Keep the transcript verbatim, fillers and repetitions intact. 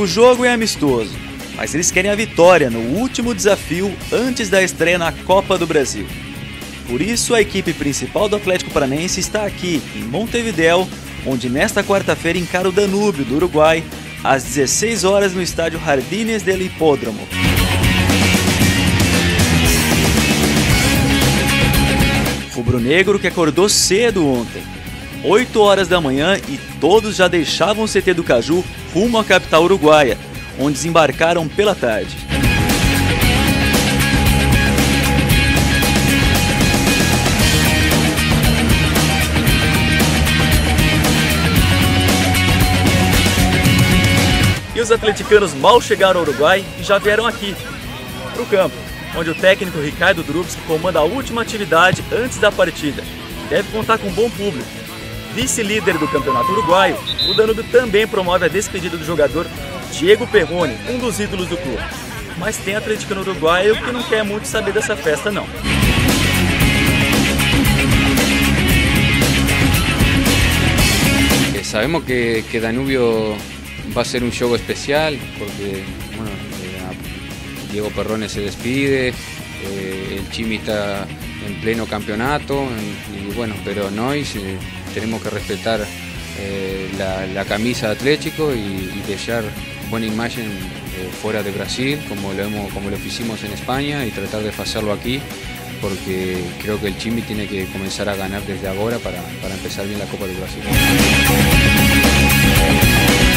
O jogo é amistoso, mas eles querem a vitória no último desafio antes da estreia na Copa do Brasil. Por isso, a equipe principal do Atlético Paranaense está aqui, em Montevidéu, onde nesta quarta-feira encara o Danúbio, do Uruguai, às dezesseis horas no estádio Jardines del Hipódromo. Rubro-negro que acordou cedo ontem, oito horas da manhã, e todos já deixavam o C T do Caju rumo à capital uruguaia, onde desembarcaram pela tarde. E os atleticanos mal chegaram ao Uruguai e já vieram aqui, para o campo, onde o técnico Ricardo Drubski comanda a última atividade antes da partida. Deve contar com um bom público. Vice-líder do campeonato uruguaio, o Danúbio também promove a despedida do jogador Diego Perrone, um dos ídolos do clube. Mas tem atleticano uruguaio que não quer muito saber dessa festa, não. Sabemos que, que Danúbio va a ser un show especial porque bueno, eh, Diego Perrone se despide, eh, el Chimi está en pleno campeonato y, y bueno, pero no, y se, tenemos que respetar eh, la, la camisa de Atlético y, y dejar buena imagen eh, fuera de Brasil, como lo, hemos, como lo hicimos en España, y tratar de hacerlo aquí, porque creo que el Chimi tiene que comenzar a ganar desde ahora para, para empezar bien la Copa del Brasil.